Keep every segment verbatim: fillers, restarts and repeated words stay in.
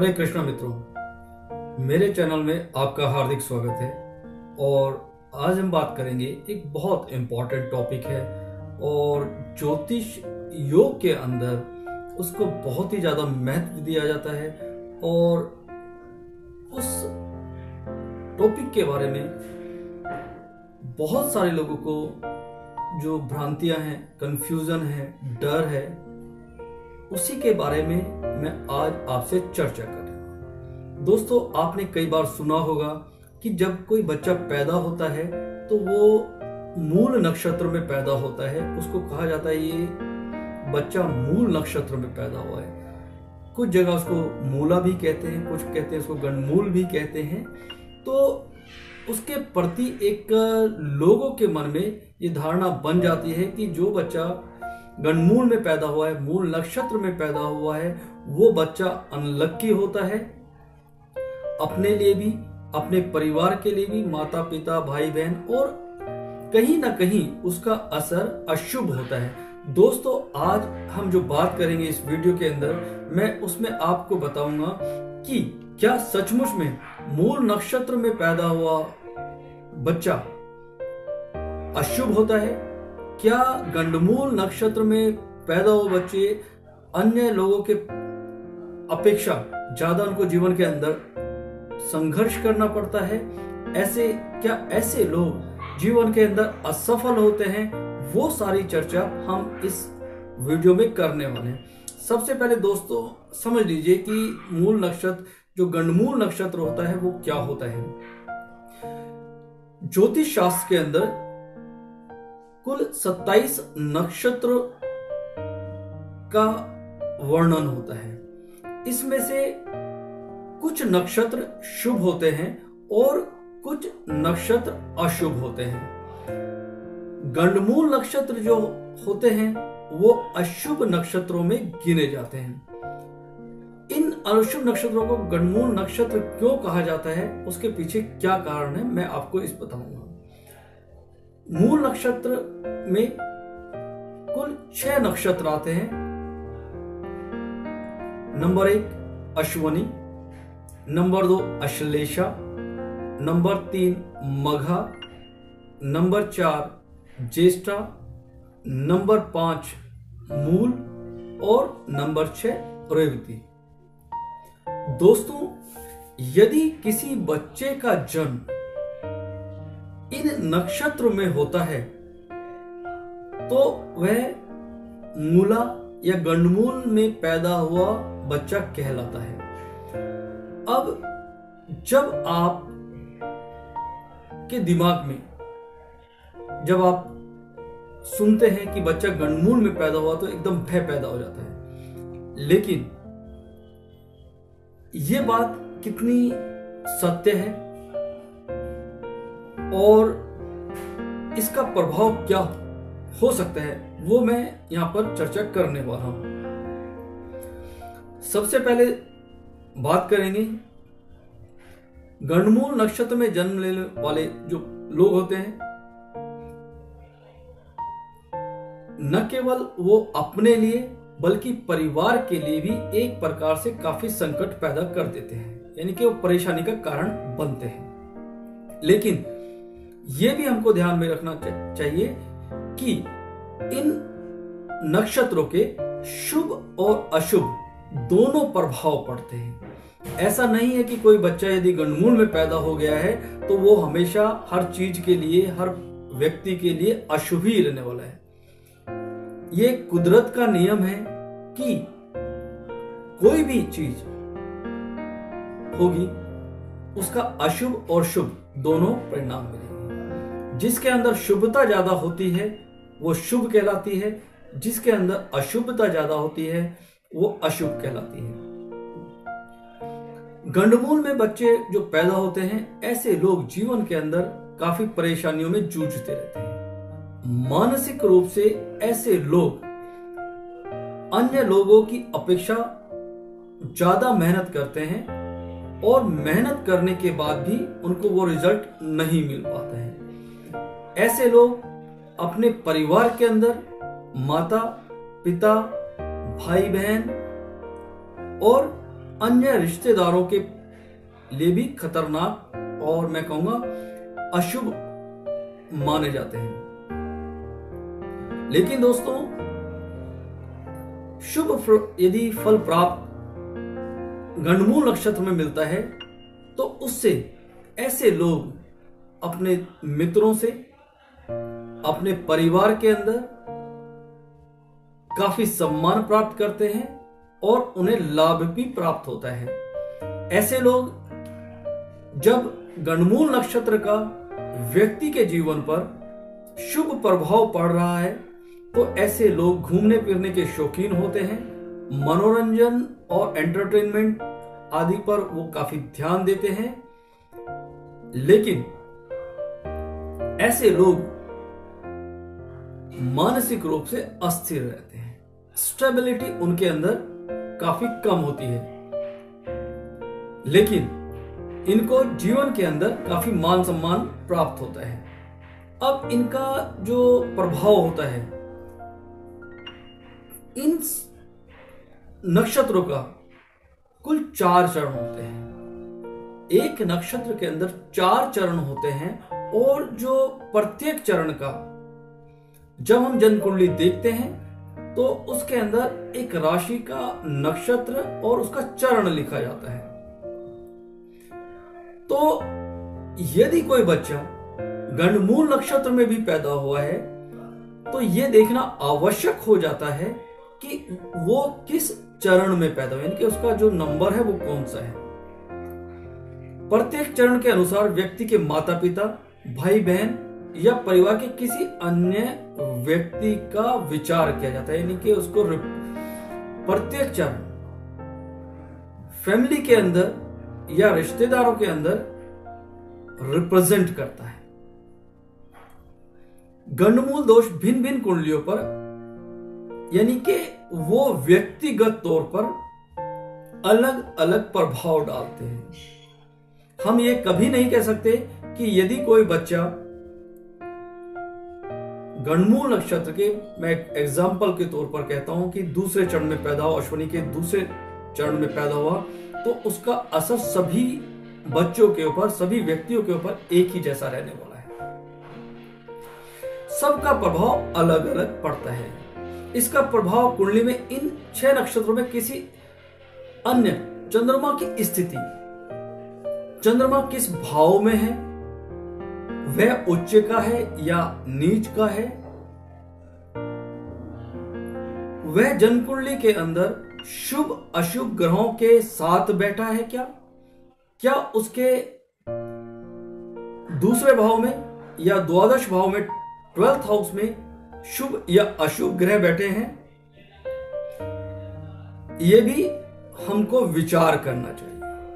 हरे कृष्णा मित्रों, मेरे चैनल में आपका हार्दिक स्वागत है। और आज हम बात करेंगे, एक बहुत इंपॉर्टेंट टॉपिक है और ज्योतिष योग के अंदर उसको बहुत ही ज्यादा महत्व दिया जाता है। और उस टॉपिक के बारे में बहुत सारे लोगों को जो भ्रांतियां हैं, कंफ्यूजन है, डर है, उसी के बारे में मैं आज आपसे चर्चा कर रहा हूं। दोस्तों, आपने कई बार सुना होगा कि जब कोई बच्चा पैदा होता है तो वो मूल नक्षत्र में पैदा होता है। उसको कहा जाता है ये बच्चा मूल नक्षत्र में पैदा हुआ है। कुछ जगह उसको मूला भी कहते हैं, कुछ कहते हैं उसको गणमूल भी कहते हैं। तो उसके प्रति एक लोगों के मन में ये धारणा बन जाती है कि जो बच्चा गणमूल में पैदा हुआ है, मूल नक्षत्र में पैदा हुआ है, वो बच्चा अनलक्की होता है। अपने लिए भी, अपने परिवार के लिए भी, माता पिता, भाई बहन, और कहीं ना कहीं उसका असर अशुभ होता है। दोस्तों, आज हम जो बात करेंगे इस वीडियो के अंदर, मैं उसमें आपको बताऊंगा कि क्या सचमुच में मूल नक्षत्र में पैदा हुआ बच्चा अशुभ होता है? क्या गंडमूल नक्षत्र में पैदा हुए बच्चे अन्य लोगों के अपेक्षा ज्यादा उनको जीवन के अंदर संघर्ष करना पड़ता है? ऐसे क्या ऐसे लोग जीवन के अंदर असफल होते हैं? वो सारी चर्चा हम इस वीडियो में करने वाले हैं। सबसे पहले दोस्तों समझ लीजिए कि मूल नक्षत्र, जो गंडमूल नक्षत्र होता है, वो क्या होता है। ज्योतिष शास्त्र के अंदर कुल सत्ताईस नक्षत्र का वर्णन होता है। इसमें से कुछ नक्षत्र शुभ होते हैं और कुछ नक्षत्र अशुभ होते हैं। गंडमूल नक्षत्र जो होते हैं वो अशुभ नक्षत्रों में गिने जाते हैं। इन अशुभ नक्षत्रों को गंडमूल नक्षत्र क्यों कहा जाता है, उसके पीछे क्या कारण है, मैं आपको इस बताऊंगा। मूल नक्षत्र में कुल छह नक्षत्र आते हैं। नंबर एक अश्वनी, नंबर दो अश्लेषा, नंबर तीन मघा, नंबर चार ज्येष्ठा, नंबर पांच मूल और नंबर छह रेवती। दोस्तों, यदि किसी बच्चे का जन्म इन नक्षत्र में होता है तो वह मूला या गंडमूल में पैदा हुआ बच्चा कहलाता है। अब जब आप के दिमाग में जब आप सुनते हैं कि बच्चा गंडमूल में पैदा हुआ तो एकदम भय पैदा हो जाता है। लेकिन यह बात कितनी सत्य है और इसका प्रभाव क्या हो सकता है, वो मैं यहां पर चर्चा करने वाला हूं। सबसे पहले बात करेंगे गंडमूल नक्षत्र में जन्म लेने वाले जो लोग होते हैं, न केवल वो अपने लिए बल्कि परिवार के लिए भी एक प्रकार से काफी संकट पैदा कर देते हैं, यानी कि वो परेशानी का कारण बनते हैं। लेकिन यह भी हमको ध्यान में रखना चाहिए कि इन नक्षत्रों के शुभ और अशुभ दोनों प्रभाव पड़ते हैं। ऐसा नहीं है कि कोई बच्चा यदि गंडमूल में पैदा हो गया है तो वो हमेशा हर चीज के लिए, हर व्यक्ति के लिए अशुभ ही रहने वाला है। ये कुदरत का नियम है कि कोई भी चीज होगी उसका अशुभ और शुभ दोनों परिणाम मिलेंगे। जिसके अंदर शुभता ज्यादा होती है वो शुभ कहलाती है, जिसके अंदर अशुभता ज्यादा होती है वो अशुभ कहलाती है। गंडमूल में बच्चे जो पैदा होते हैं, ऐसे लोग जीवन के अंदर काफी परेशानियों में जूझते रहते हैं। मानसिक रूप से ऐसे लोग अन्य लोगों की अपेक्षा ज्यादा मेहनत करते हैं और मेहनत करने के बाद भी उनको वो रिजल्ट नहीं मिल पाता है। ऐसे लोग अपने परिवार के अंदर माता पिता, भाई बहन और अन्य रिश्तेदारों के लिए भी खतरनाक और मैं कहूंगा अशुभ माने जाते हैं। लेकिन दोस्तों, शुभ यदि फल प्राप्त गंडमूल नक्षत्र में मिलता है तो उससे ऐसे लोग अपने मित्रों से, अपने परिवार के अंदर काफी सम्मान प्राप्त करते हैं और उन्हें लाभ भी प्राप्त होता है। ऐसे लोग जब गंडमूल नक्षत्र का व्यक्ति के जीवन पर शुभ प्रभाव पड़ रहा है तो ऐसे लोग घूमने फिरने के शौकीन होते हैं, मनोरंजन और एंटरटेनमेंट आदि पर वो काफी ध्यान देते हैं। लेकिन ऐसे लोग मानसिक रूप से अस्थिर रहते हैं, स्टेबिलिटी उनके अंदर काफी कम होती है। लेकिन इनको जीवन के अंदर काफी मान सम्मान प्राप्त होता है। अब इनका जो प्रभाव होता है, इन नक्षत्रों का कुल चार चरण होते हैं। एक नक्षत्र के अंदर चार चरण होते हैं और जो प्रत्येक चरण का जब हम जन्म कुंडली देखते हैं तो उसके अंदर एक राशि का नक्षत्र और उसका चरण लिखा जाता है। तो यदि कोई बच्चा गंडमूल नक्षत्र में भी पैदा हुआ है तो यह देखना आवश्यक हो जाता है कि वो किस चरण में पैदा हुआ, यानी कि उसका जो नंबर है वो कौन सा है। प्रत्येक चरण के अनुसार व्यक्ति के माता पिता, भाई बहन या परिवार के किसी अन्य व्यक्ति का विचार किया जाता है, यानी कि उसको प्रत्येक चरण फैमिली के अंदर या रिश्तेदारों के अंदर रिप्रेजेंट करता है। गंडमूल दोष भिन्न भिन्न कुंडलियों पर, यानी कि वो व्यक्तिगत तौर पर अलग अलग प्रभाव डालते हैं। हम ये कभी नहीं कह सकते कि यदि कोई बच्चा गंडमूल नक्षत्र के, मैं एग्जाम्पल के तौर पर कहता हूं कि दूसरे चरण में पैदा हुआ, अश्विनी के दूसरे चरण में पैदा हुआ, तो उसका असर सभी बच्चों के ऊपर, सभी व्यक्तियों के ऊपर एक ही जैसा रहने वाला है। सबका प्रभाव अलग अलग पड़ता है। इसका प्रभाव कुंडली में इन छह नक्षत्रों में किसी अन्य चंद्रमा की स्थिति, चंद्रमा किस भाव में है, वह उच्च का है या नीच का है, वह जन्म कुंडली के अंदर शुभ अशुभ ग्रहों के साथ बैठा है क्या, क्या उसके दूसरे भाव में या द्वादश भाव में, ट्वेल्थ हाउस में शुभ या अशुभ ग्रह बैठे हैं, यह भी हमको विचार करना चाहिए।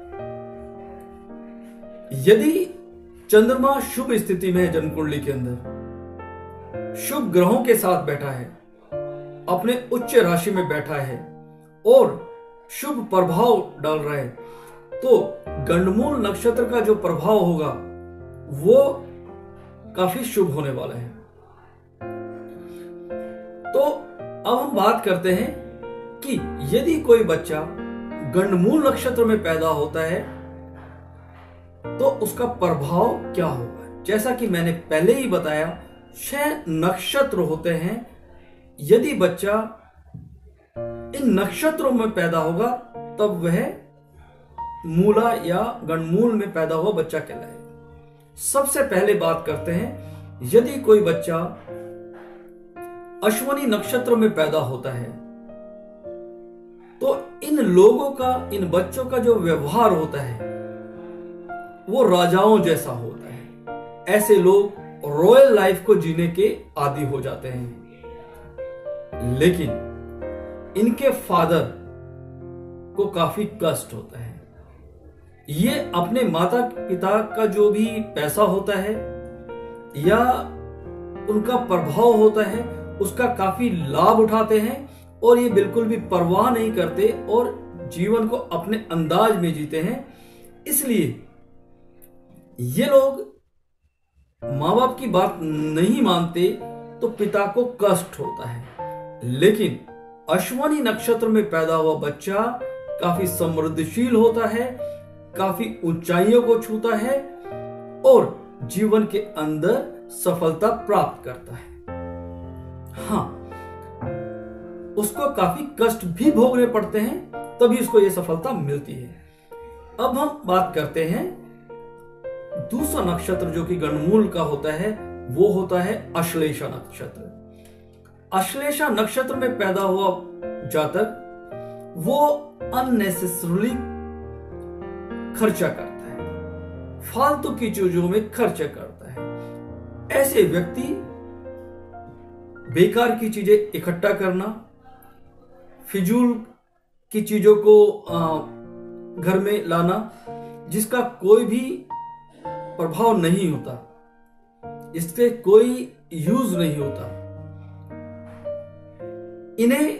यदि चंद्रमा शुभ स्थिति में है जन्म कुंडली के अंदर, शुभ ग्रहों के साथ बैठा है, अपने उच्च राशि में बैठा है और शुभ प्रभाव डाल रहा है, तो गंडमूल नक्षत्र का जो प्रभाव होगा वो काफी शुभ होने वाला है। तो अब हम बात करते हैं कि यदि कोई बच्चा गंडमूल नक्षत्र में पैदा होता है तो उसका प्रभाव क्या होगा। जैसा कि मैंने पहले ही बताया, छह नक्षत्र होते हैं। यदि बच्चा इन नक्षत्रों में पैदा होगा तब वह मूला या गंडमूल में पैदा हुआ बच्चा कहलाएगा। सबसे पहले बात करते हैं, यदि कोई बच्चा अश्विनी नक्षत्र में पैदा होता है तो इन लोगों का, इन बच्चों का जो व्यवहार होता है वो राजाओं जैसा होता है। ऐसे लोग रॉयल लाइफ को जीने के आदी हो जाते हैं। लेकिन इनके फादर को काफी कष्ट होता है। ये अपने माता पिता का जो भी पैसा होता है या उनका प्रभाव होता है उसका काफी लाभ उठाते हैं और ये बिल्कुल भी परवाह नहीं करते और जीवन को अपने अंदाज में जीते हैं। इसलिए ये लोग माँ बाप की बात नहीं मानते तो पिता को कष्ट होता है। लेकिन अश्विनी नक्षत्र में पैदा हुआ बच्चा काफी समृद्धिशील होता है, काफी ऊंचाइयों को छूता है और जीवन के अंदर सफलता प्राप्त करता है। हाँ, उसको काफी कष्ट भी भोगने पड़ते हैं, तभी उसको यह सफलता मिलती है। अब हम बात करते हैं दूसरा नक्षत्र जो कि गणमूल का होता है, वो होता है अश्लेषा नक्षत्र। अश्लेषा नक्षत्र में पैदा हुआ जातक वो अननेसेसरली खर्चा करता है, फालतू की चीजों में खर्चा करता है। ऐसे व्यक्ति बेकार की चीजें इकट्ठा करना, फिजूल की चीजों को घर में लाना जिसका कोई भी प्रभाव नहीं होता, इससे कोई यूज नहीं होता, इन्हें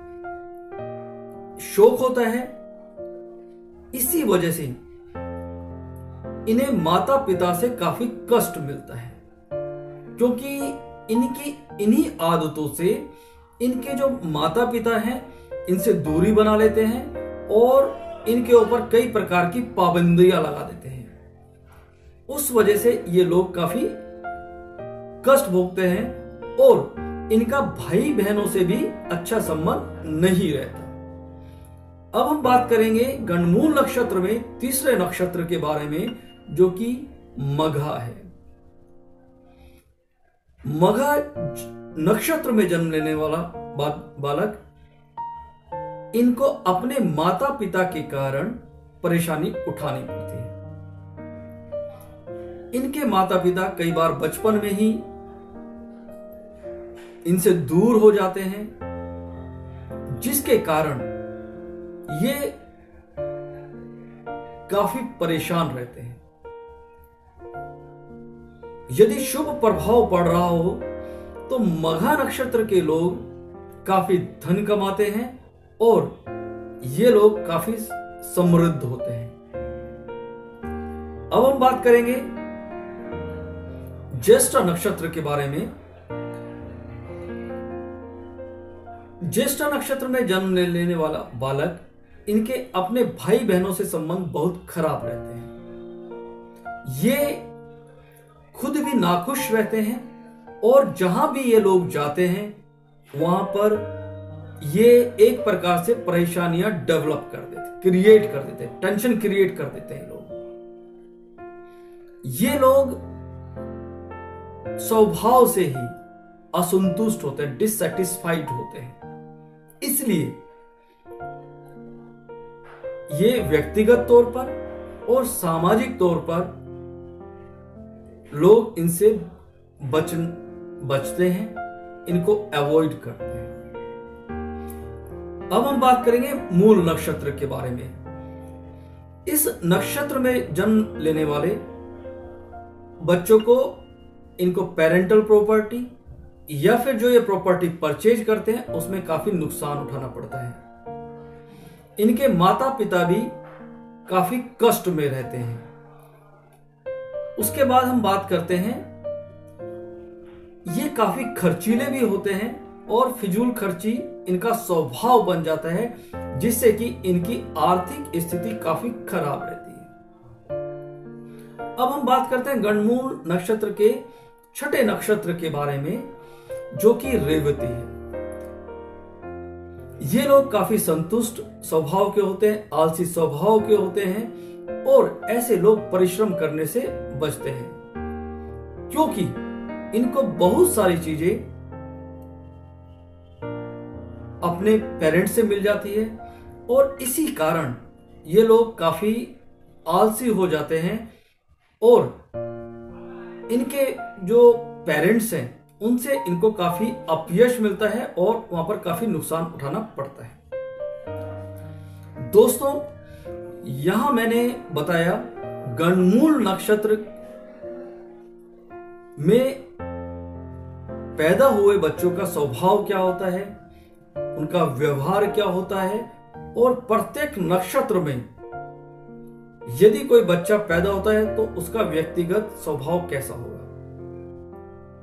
शौक होता है। इसी वजह से इन्हें माता पिता से काफी कष्ट मिलता है, क्योंकि इनकी इन्हीं आदतों से इनके जो माता पिता हैं इनसे दूरी बना लेते हैं और इनके ऊपर कई प्रकार की पाबंदियां लगा देते हैं। उस वजह से ये लोग काफी कष्ट भोगते हैं और इनका भाई बहनों से भी अच्छा संबंध नहीं रहता। अब हम बात करेंगे गणमूल नक्षत्र में तीसरे नक्षत्र के बारे में, जो कि मघा है। मघा नक्षत्र में जन्म लेने वाला बालक, इनको अपने माता पिता के कारण परेशानी उठानी पड़ती है। इनके माता पिता कई बार बचपन में ही इनसे दूर हो जाते हैं, जिसके कारण ये काफी परेशान रहते हैं। यदि शुभ प्रभाव पड़ रहा हो तो मघा नक्षत्र के लोग काफी धन कमाते हैं और ये लोग काफी समृद्ध होते हैं। अब हम बात करेंगे ज्येष्ठा नक्षत्र के बारे में। ज्येष्ठा नक्षत्र में जन्म लेने वाला बालक, इनके अपने भाई बहनों से संबंध बहुत खराब रहते हैं। ये खुद भी नाखुश रहते हैं और जहां भी ये लोग जाते हैं वहां पर ये एक प्रकार से परेशानियां डेवलप कर देते, क्रिएट कर देते, टेंशन क्रिएट कर देते हैं लोग। ये लोग स्वभाव से ही असंतुष्ट होते हैं, डिससैटिस्फाइड होते हैं। इसलिए ये व्यक्तिगत तौर पर और सामाजिक तौर पर लोग इनसे बच बचते हैं, इनको अवॉइड करते हैं। अब हम बात करेंगे मूल नक्षत्र के बारे में। इस नक्षत्र में जन्म लेने वाले बच्चों को इनको पेरेंटल प्रॉपर्टी या फिर जो ये प्रॉपर्टी परचेज करते हैं उसमें काफी नुकसान उठाना पड़ता है। इनके माता पिता भी काफी कष्ट में रहते हैं। उसके बाद हम बात करते हैं, ये काफी खर्चीले भी होते हैं और फिजूल खर्ची इनका स्वभाव बन जाता है, जिससे कि इनकी आर्थिक स्थिति काफी खराब रहती है। अब हम बात करते हैं गणमूल नक्षत्र के छठे नक्षत्र के बारे में, जो कि रेवती है। ये लोग काफी संतुष्ट स्वभाव के होते हैं, आलसी स्वभाव के होते हैं और ऐसे लोग परिश्रम करने से बचते हैं, क्योंकि इनको बहुत सारी चीजें अपने पेरेंट्स से मिल जाती है और इसी कारण ये लोग काफी आलसी हो जाते हैं और इनके जो पेरेंट्स हैं उनसे इनको काफी अपयश मिलता है और वहां पर काफी नुकसान उठाना पड़ता है। दोस्तों, यहां मैंने बताया गणमूल नक्षत्र में पैदा हुए बच्चों का स्वभाव क्या होता है, उनका व्यवहार क्या होता है और प्रत्येक नक्षत्र में यदि कोई बच्चा पैदा होता है तो उसका व्यक्तिगत स्वभाव कैसा होगा।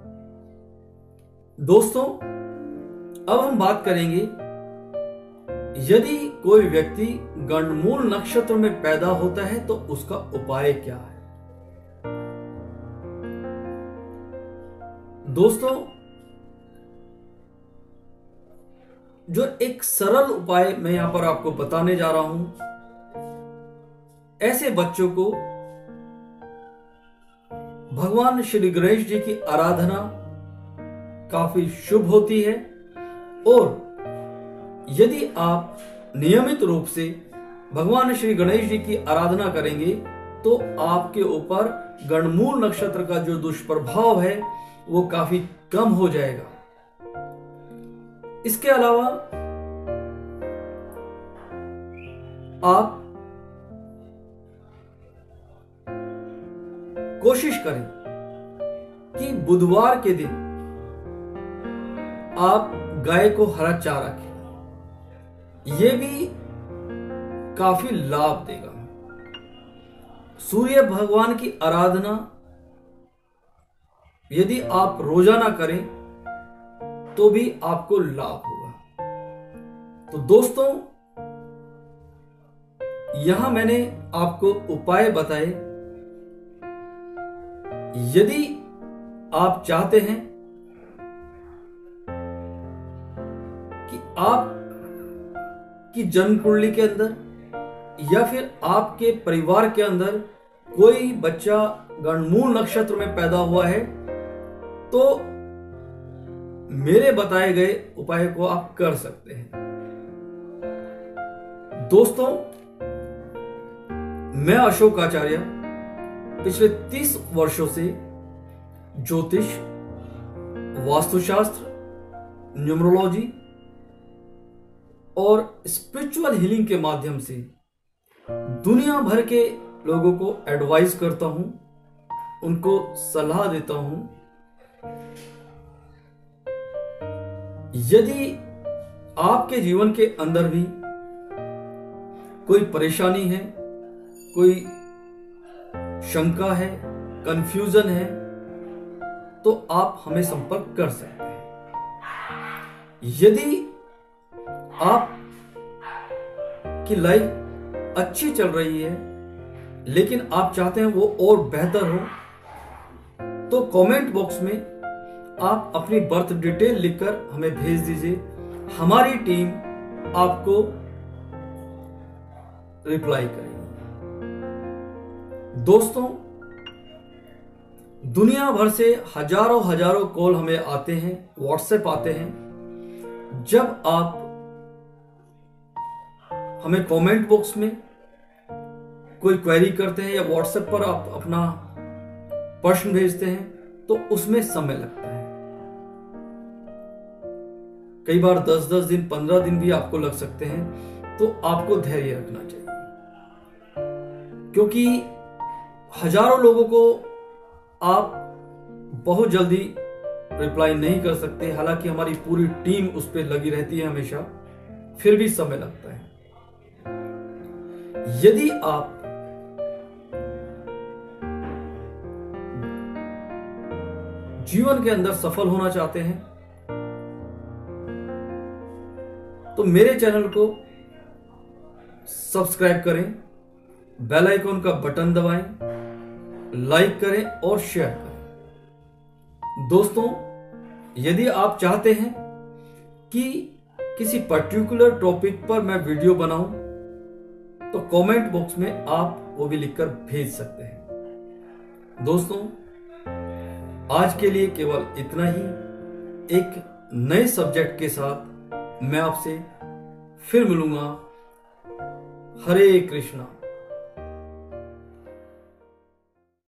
दोस्तों, अब हम बात करेंगे यदि कोई व्यक्ति गंडमूल नक्षत्र में पैदा होता है तो उसका उपाय क्या है? दोस्तों, जो एक सरल उपाय मैं यहां पर आपको बताने जा रहा हूं, ऐसे बच्चों को भगवान श्री गणेश जी की आराधना काफी शुभ होती है। और यदि आप नियमित रूप से भगवान श्री गणेश जी की आराधना करेंगे तो आपके ऊपर गंडमूल नक्षत्र का जो दुष्प्रभाव है वो काफी कम हो जाएगा। इसके अलावा आप कोशिश करें कि बुधवार के दिन आप गाय को हरा चारा खिलाएं। यह भी काफी लाभ देगा। सूर्य भगवान की आराधना यदि आप रोजाना करें तो भी आपको लाभ होगा। तो दोस्तों, यहां मैंने आपको उपाय बताए। यदि आप चाहते हैं कि आप की जन्म कुंडली के अंदर या फिर आपके परिवार के अंदर कोई बच्चा गंडमूल नक्षत्र में पैदा हुआ है तो मेरे बताए गए उपाय को आप कर सकते हैं। दोस्तों, मैं अशोक आचार्य पिछले तीस वर्षों से ज्योतिष, वास्तुशास्त्र, न्यूमरोलॉजी और स्पिरिचुअल हीलिंग के माध्यम से दुनिया भर के लोगों को एडवाइस करता हूं, उनको सलाह देता हूं। यदि आपके जीवन के अंदर भी कोई परेशानी है, कोई शंका है, कंफ्यूजन है, तो आप हमें संपर्क कर सकते हैं। यदि आप की लाइफ अच्छी चल रही है लेकिन आप चाहते हैं वो और बेहतर हो, तो कमेंट बॉक्स में आप अपनी बर्थ डिटेल लिखकर हमें भेज दीजिए। हमारी टीम आपको रिप्लाई करेगी। दोस्तों, दुनिया भर से हजारों हजारों कॉल हमें आते हैं, व्हाट्सएप आते हैं। जब आप हमें कमेंट बॉक्स में कोई क्वेरी करते हैं या व्हाट्सएप पर आप अपना प्रश्न भेजते हैं तो उसमें समय लगता है। कई बार दस दस दिन, पंद्रह दिन भी आपको लग सकते हैं। तो आपको धैर्य रखना चाहिए, क्योंकि हजारों लोगों को आप बहुत जल्दी रिप्लाई नहीं कर सकते। हालांकि हमारी पूरी टीम उस पर लगी रहती है हमेशा, फिर भी समय लगता है। यदि आप जीवन के अंदर सफल होना चाहते हैं तो मेरे चैनल को सब्सक्राइब करें, बेल आइकन का बटन दबाएं, लाइक करें और शेयर करें। दोस्तों, यदि आप चाहते हैं कि किसी पर्टिकुलर टॉपिक पर मैं वीडियो बनाऊं तो कमेंट बॉक्स में आप वो भी लिखकर भेज सकते हैं। दोस्तों, आज के लिए केवल इतना ही। एक नए सब्जेक्ट के साथ मैं आपसे फिर मिलूंगा। हरे कृष्णा।